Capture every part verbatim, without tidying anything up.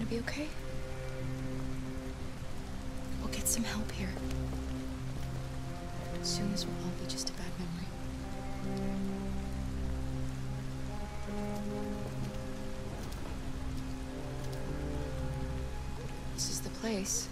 be okay? We'll get some help here. Soon this will all be just a bad memory. This is the place.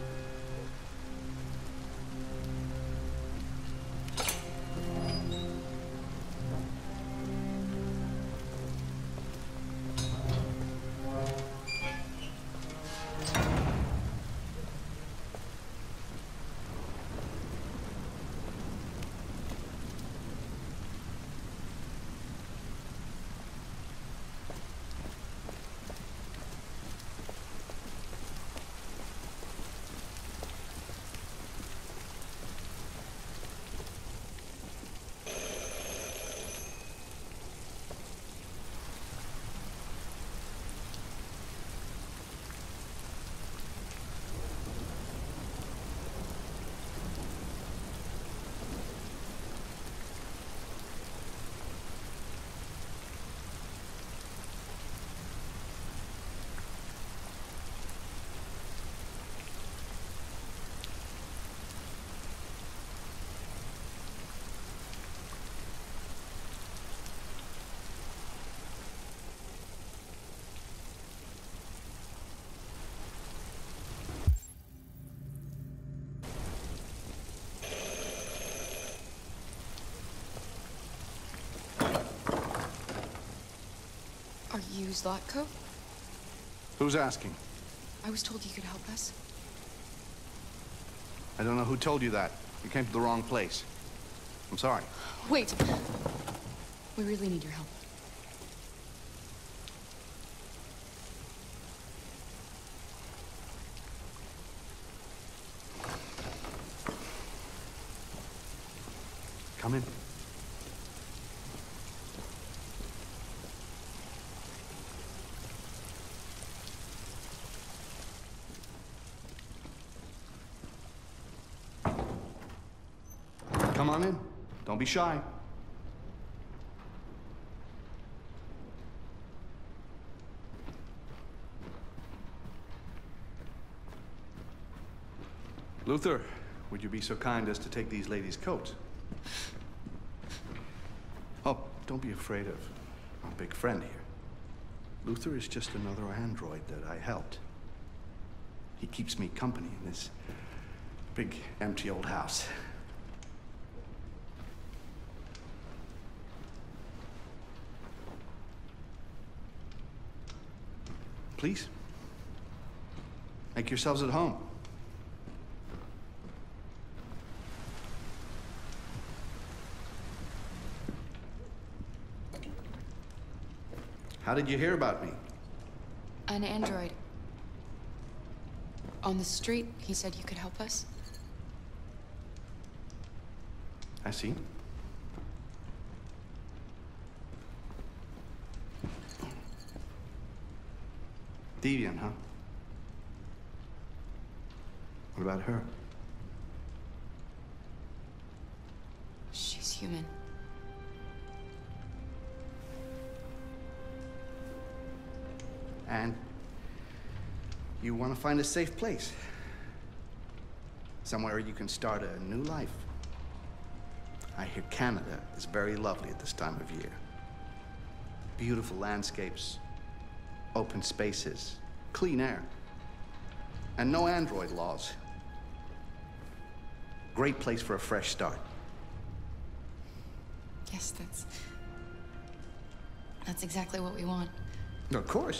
Are you Zlatko? Who's asking? I was told you could help us. I don't know who told you that. You came to the wrong place. I'm sorry. Wait. We really need your help. Come in. Come on in. Don't be shy. Luther, would you be so kind as to take these ladies' coats? Oh, don't be afraid of our big friend here. Luther is just another android that I helped. He keeps me company in this big, empty old house. Please, make yourselves at home. How did you hear about me? An android. On the street, he said you could help us. I see. Deviant, huh? What about her? She's human. And you want to find a safe place. Somewhere you can start a new life. I hear Canada is very lovely at this time of year. Beautiful landscapes, open spaces, clean air, and no android laws. Great place for a fresh start. Yes, that's... That's exactly what we want. Of course.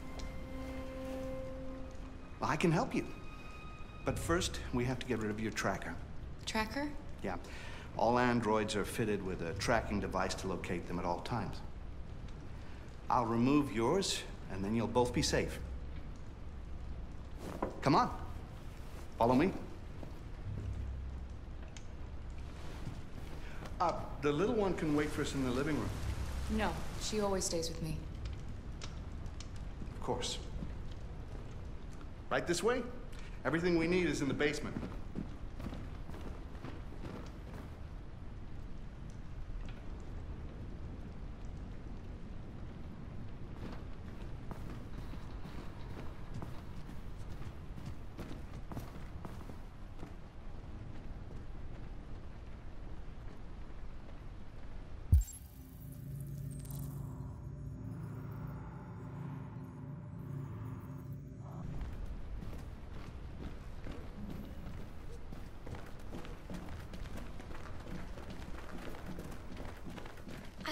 Well, I can help you. But first, we have to get rid of your tracker. Tracker? Yeah. All androids are fitted with a tracking device to locate them at all times. I'll remove yours, and then you'll both be safe. Come on. Follow me. Uh, the little one can wait for us in the living room. No, she always stays with me. Of course. Right this way? Everything we need is in the basement.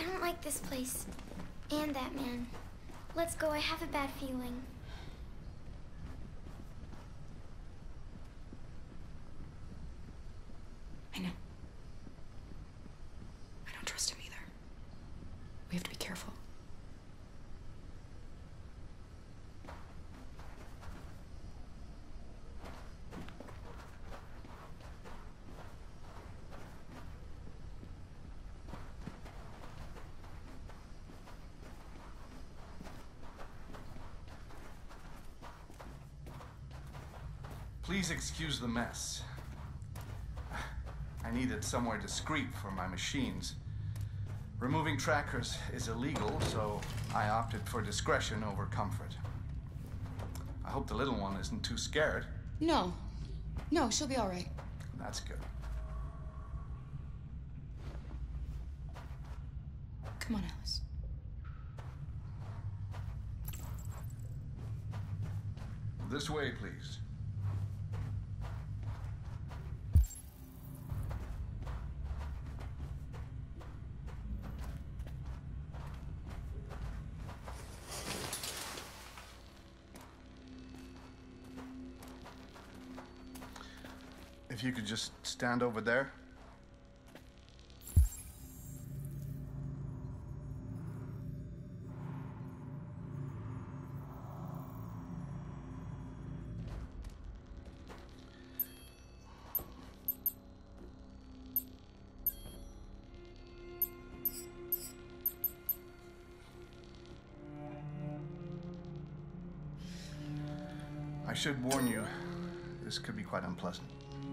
I don't like this place. And that man. Let's go, I have a bad feeling. I know. I don't trust him either. We have to be careful. Please excuse the mess. I needed somewhere discreet for my machines. Removing trackers is illegal, so I opted for discretion over comfort. I hope the little one isn't too scared. No. No, she'll be all right. That's good. Come on, Alice. This way, please. If you could just stand over there. I should warn you, this could be quite unpleasant.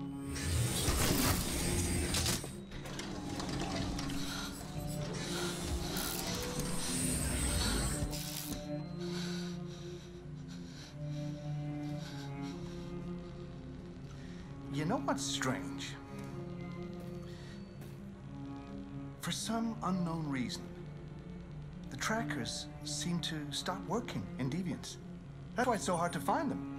You know what's strange? For some unknown reason, the trackers seem to stop working in Deviants. That's why it's so hard to find them.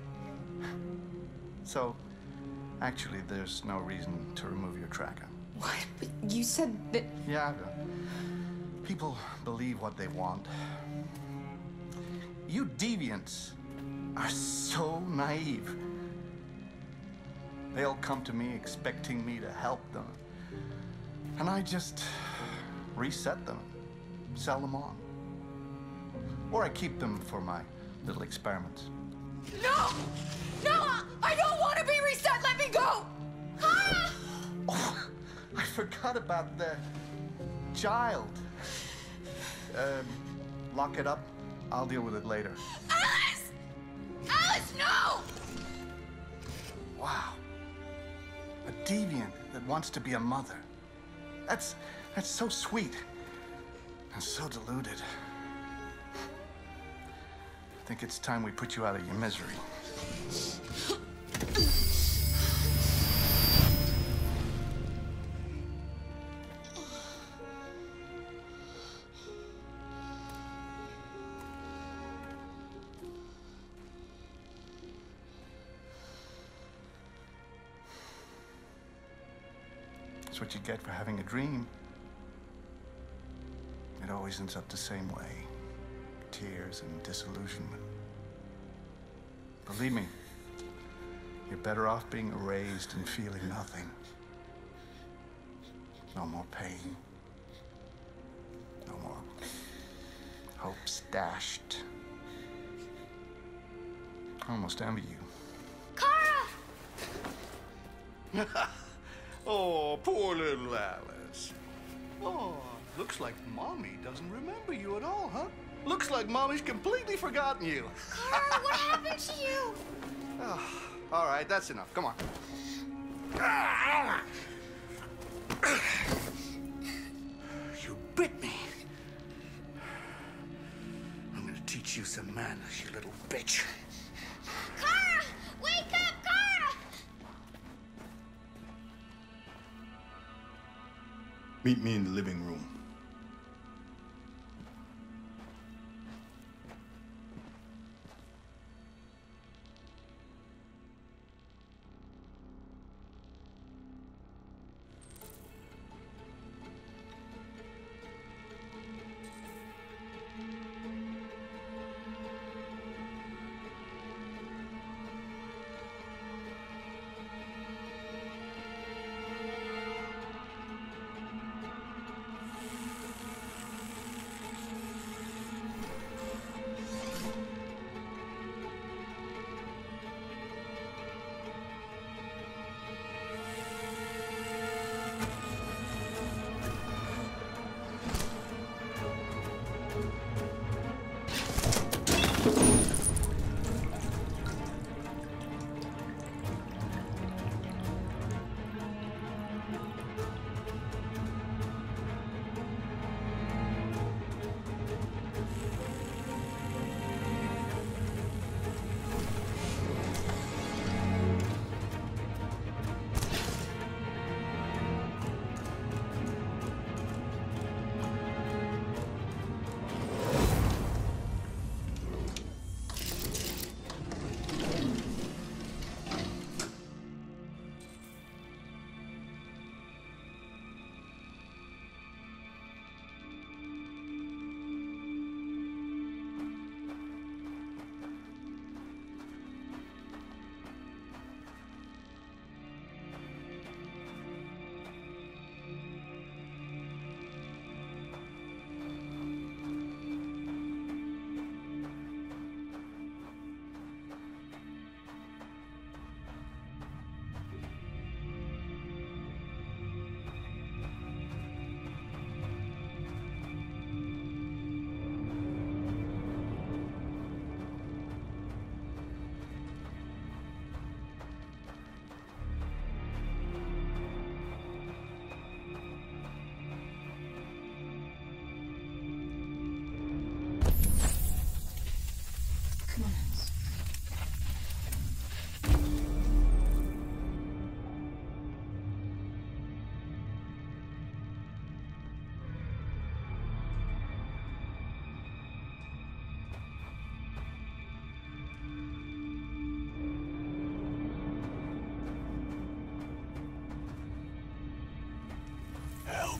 So, actually, there's no reason to remove your tracker. What? But you said that... Yeah, people believe what they want. You Deviants are so naive. They'll come to me expecting me to help them. And I just reset them, sell them on. Or I keep them for my little experiments. No! No! I don't want to be reset! Let me go! Ah! Oh, I forgot about the child. Um, lock it up. I'll deal with it later. Alice! Alice, no! Wow. A deviant that wants to be a mother. That's, that's so sweet and so deluded. I think it's time we put you out of your misery. That's what you get for having a dream. It always ends up the same way. Tears and disillusionment. Believe me, you're better off being erased and feeling nothing. No more pain. No more hopes dashed. I almost envy you. Kara! Oh, poor little Alice. Oh, looks like Mommy doesn't remember you at all, huh? Looks like Mommy's completely forgotten you. Kara, what happened to you? Oh, all right, that's enough. Come on. You bit me. I'm gonna teach you some manners, you little bitch. Kara! Wake up, Kara! Meet me in the living room.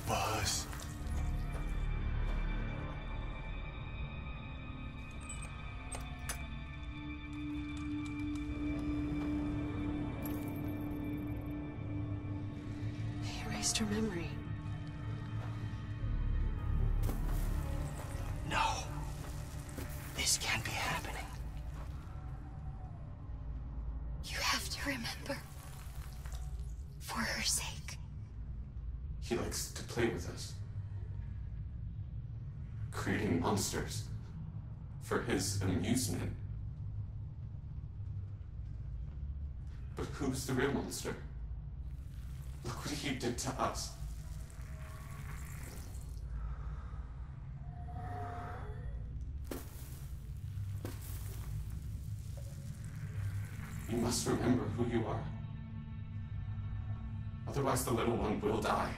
Buzz. They erased her memory. No. This can't be happening. You have to remember. For her sake. He likes to play with us. Creating monsters. For his amusement. But who's the real monster? Look what he did to us. You must remember who you are. Otherwise, the little one will die.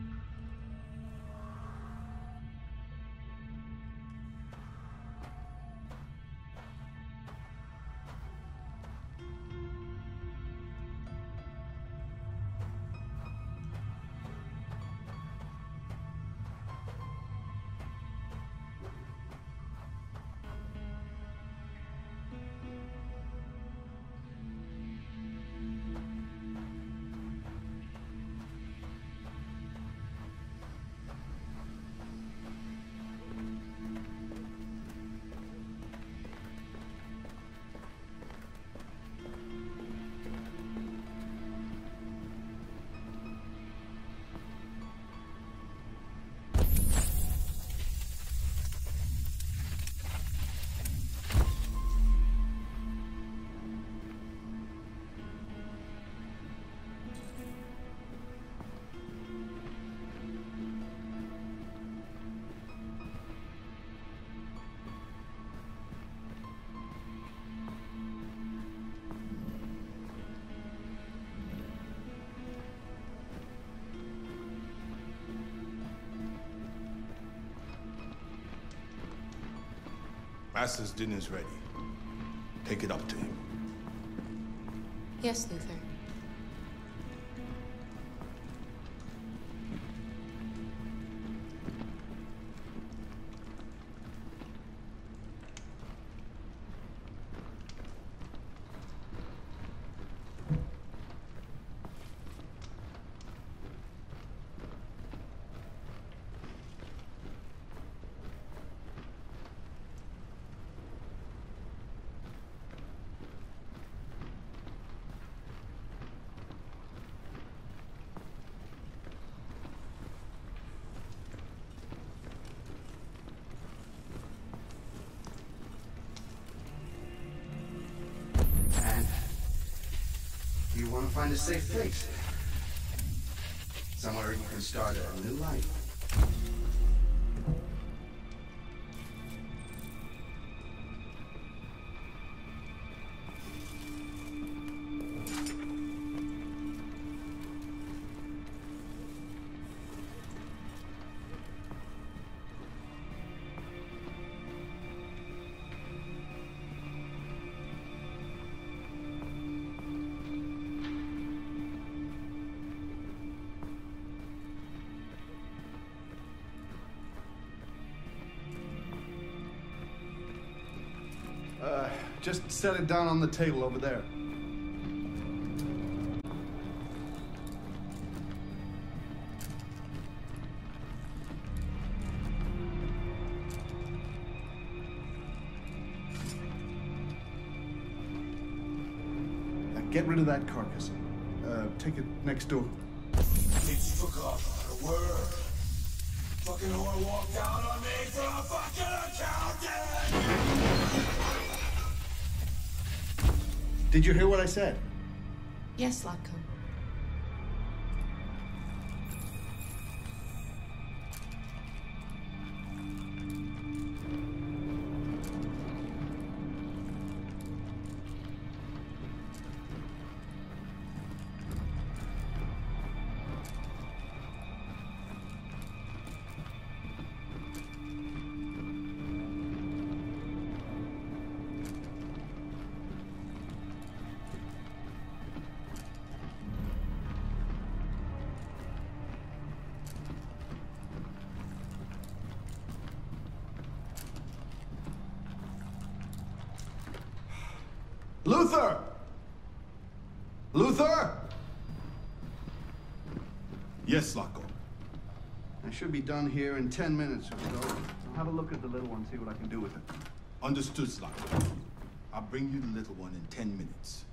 Master's dinner's ready. Take it up to him. Yes, Luther. You want to find a safe place. Somewhere you can start a new life. Uh, just set it down on the table over there. Now get rid of that carcass. Uh, take it next door. Bitch forgot how to work. Fucking whore walked out on me for a fucking accountant! Did you hear what I said? Yes, Latko. Luther! Luther! Yes, Locko. I should be done here in ten minutes or so. I'll have a look at the little one, see what I can do with it. Understood, Locko. I'll bring you the little one in ten minutes.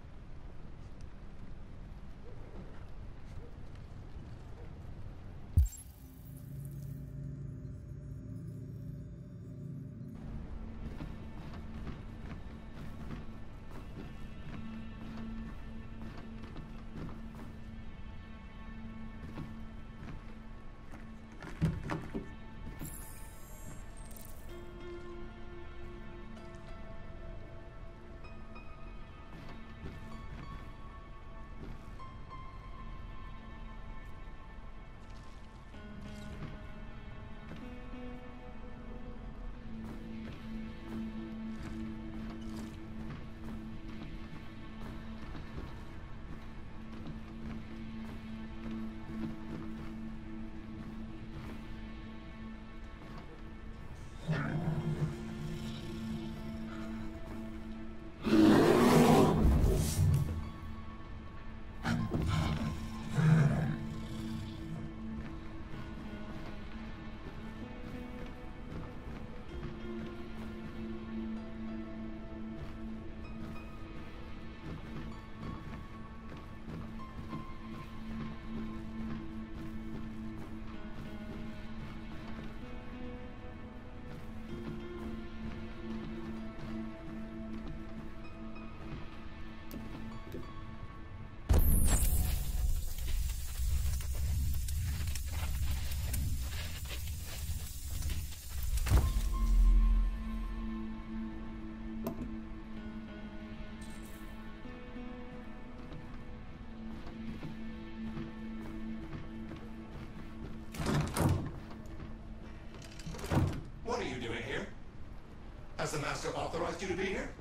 Has the Master authorized you to be here?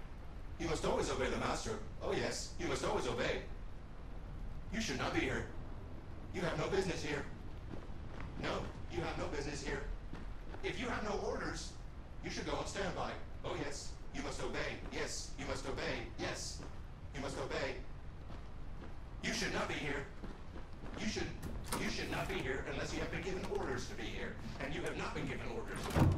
You must always obey the Master. Oh yes, you must always obey. You should not be here. You have no business here. No, you have no business here. If you have no orders, you should go on standby. Oh yes, you must obey. Yes, you must obey. Yes, you must obey. You should not be here. You should, you should not be here unless you have been given orders to be here. And you have not been given orders.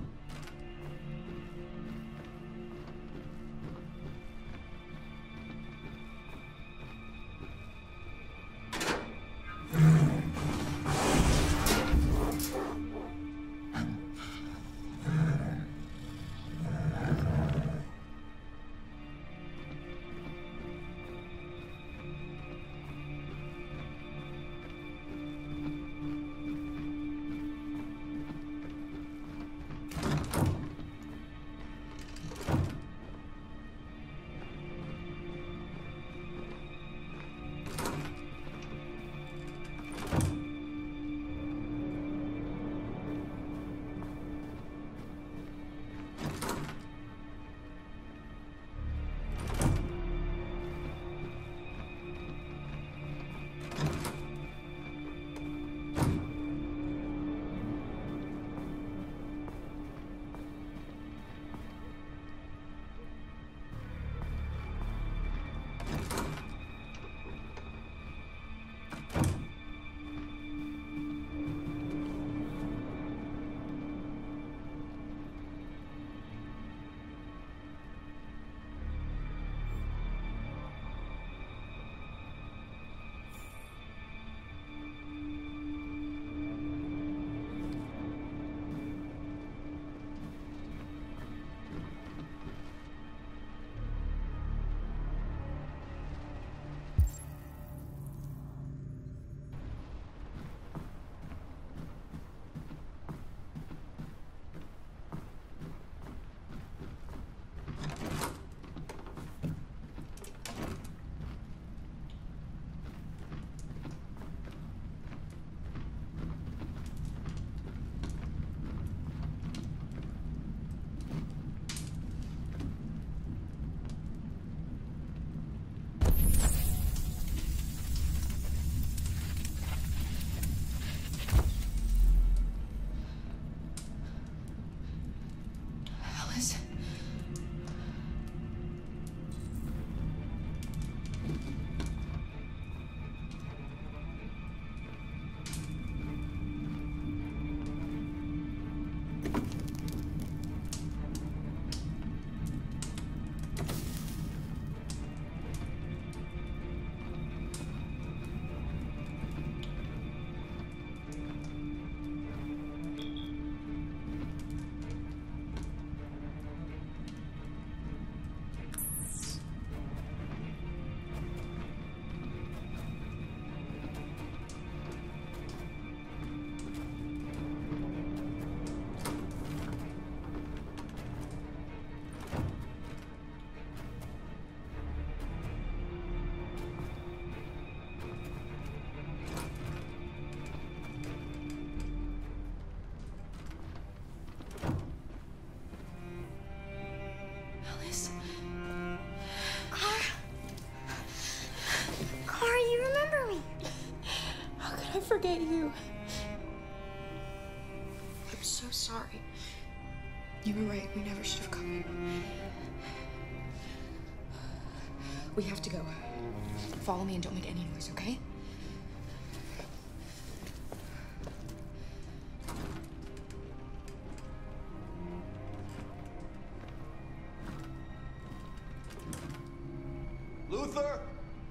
get you. I'm so sorry. You were right. We never should have come. We have to go. Follow me and don't make any noise, okay? Luther?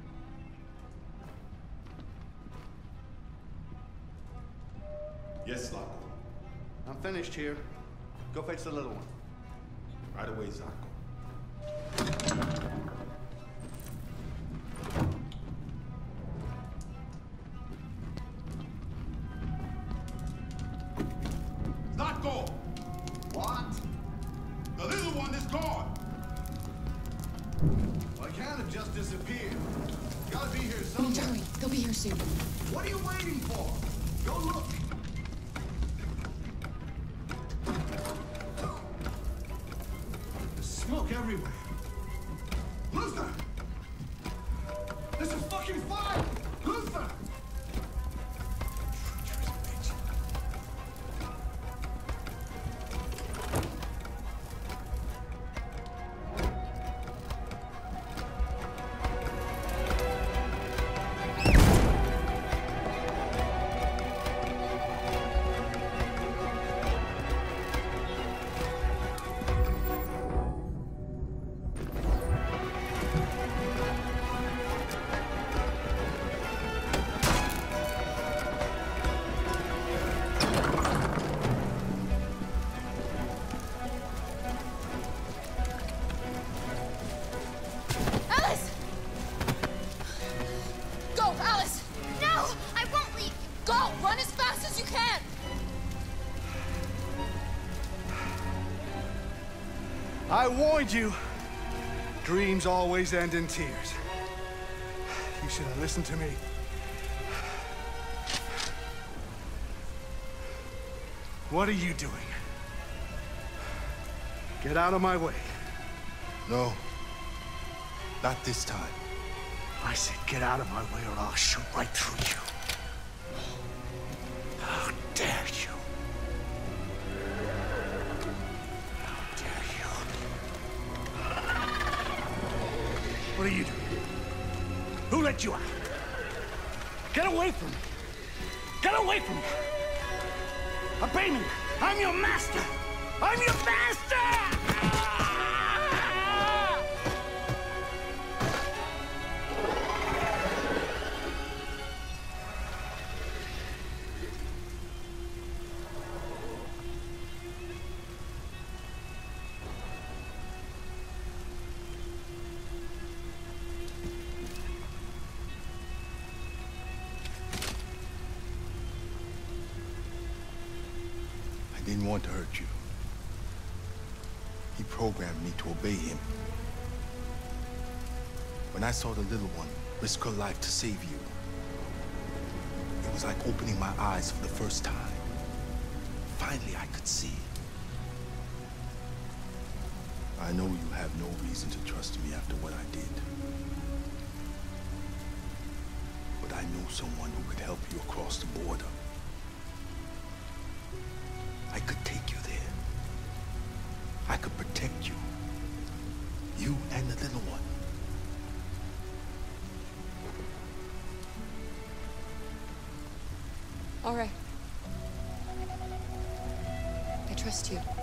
Yes, Zacco. I'm finished here. Go fetch the little one. Right away, Zacco. Zacco! What? The little one is gone! Well, I can't have just disappeared. Gotta be here Come on, somewhere. Charlie. They'll be here soon. What are you waiting for? Go look. There's smoke everywhere. Luther! This is fucking fire! Luther! Treacherous bitch. Alice! Go, Alice! No, I won't leave. Go! Run as fast as you can! I warned you. Dreams always end in tears. You should have listened to me. What are you doing? Get out of my way. No. Not this time. I said get out of my way or I'll shoot right through you. How dare you? How dare you? What are you doing? Who let you out? Get away from me! Get away from me! Obey me! I'm your master! I'm your master! I didn't want to hurt you. He programmed me to obey him. When I saw the little one risk her life to save you, it was like opening my eyes for the first time. Finally, I could see. I know you have no reason to trust me after what I did. But I know someone who could help you across the border. I could take you there. I could protect you. You and the little one. All right. I trust you.